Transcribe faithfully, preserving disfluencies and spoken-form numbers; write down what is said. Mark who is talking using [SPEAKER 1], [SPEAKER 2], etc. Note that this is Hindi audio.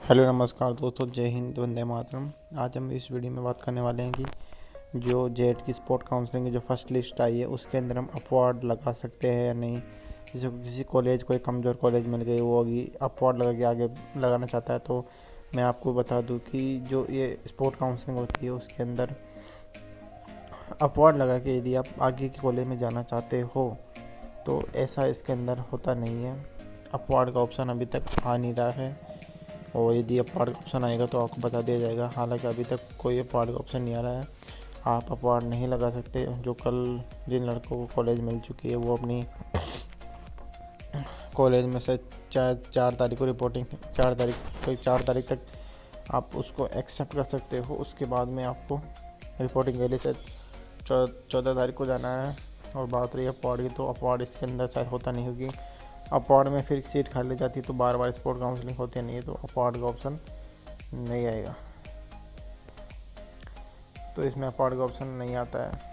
[SPEAKER 1] हेलो नमस्कार दोस्तों, जय हिंद, वंदे मातरम। आज हम इस वीडियो में बात करने वाले हैं कि जो जेट की स्पोर्ट काउंसलिंग की जो फर्स्ट लिस्ट आई है उसके अंदर हम अपवार्ड लगा सकते हैं या नहीं। जैसे किसी कॉलेज कोई कमज़ोर कॉलेज मिल गई, वो अभी अपवार्ड लगा के आगे लगाना चाहता है, तो मैं आपको बता दूं कि जो ये स्पोर्ट काउंसलिंग होती है उसके अंदर अपवार्ड लगा के यदि आप आगे के कॉलेज में जाना चाहते हो तो ऐसा इसके अंदर होता नहीं है। अपवार्ड का ऑप्शन अभी तक आ नहीं रहा है, और यदि अपवार्ड का ऑप्शन आएगा तो आपको बता दिया जाएगा। हालांकि अभी तक कोई अपवार्ड का ऑप्शन नहीं आ रहा है। आप अपवार्ड नहीं लगा सकते। जो कल जिन लड़कों को कॉलेज मिल चुकी है वो अपनी कॉलेज में से चार चार तारीख को रिपोर्टिंग चार तारीख कोई चार तारीख तक आप उसको एक्सेप्ट कर सकते हो। उसके बाद में आपको रिपोर्टिंग के लिए से चौदह तारीख को जाना है। और बात रही अपवार्ड की, तो अपवार्ड इसके अंदर शायद होता नहीं, होगी अपवार्ड में फिर सीट खाली जाती है तो बार बार स्पोर्ट काउंसलिंग होती नहीं है, तो अपवार्ड का ऑप्शन नहीं आएगा। तो इसमें अपवार्ड का ऑप्शन नहीं आता है।